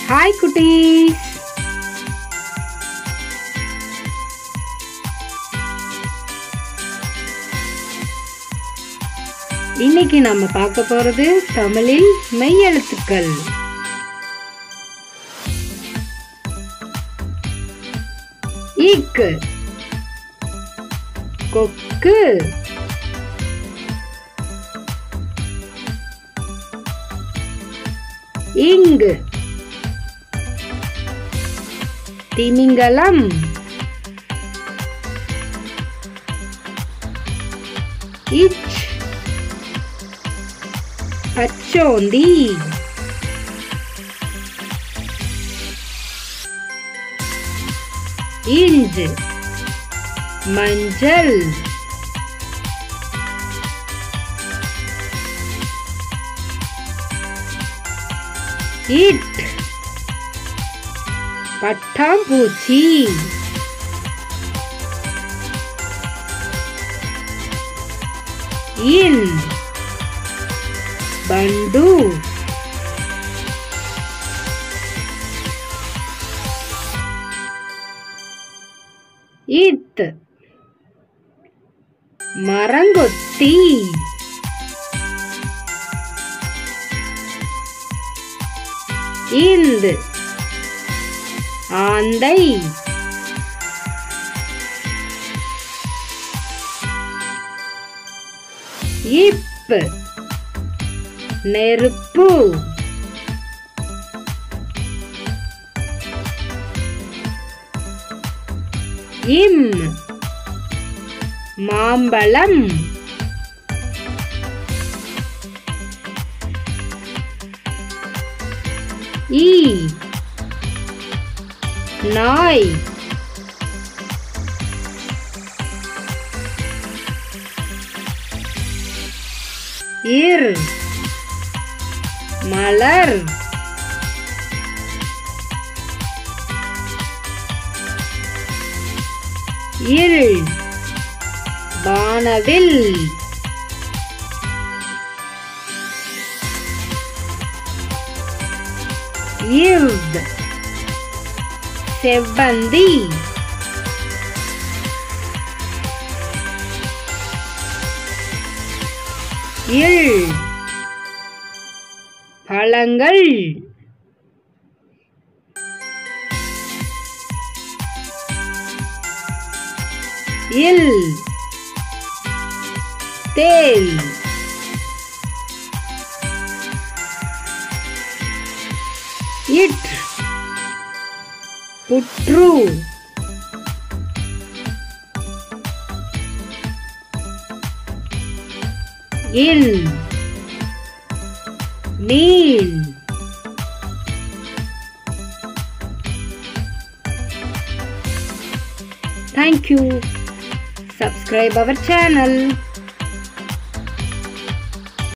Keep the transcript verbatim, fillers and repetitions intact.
Hi குட்டீஸ். இன்னைக்கு நாம பார்க்க போறது தமிழில் மெய் எழுத்துக்கள். இக், கொக்கு, இங்கு, திமிங்கலம், இச், பச்சோந்தி, இஞ்ச், மஞ்சள், இட், பட்டாம்பூச்சி, இன், பண்டு, இத், மரங்கொத்தி, இந்து, ஆந்தை, இப், நெருப்பு, இம், மாம்பழம், ஈ, நாய், இர், மலர், இல், வானவில், இவ், செவ்வந்தி, இல், பழங்கள், இல், தேல், இட், புற்று, இல், மீன். Thank you. Subscribe our channel.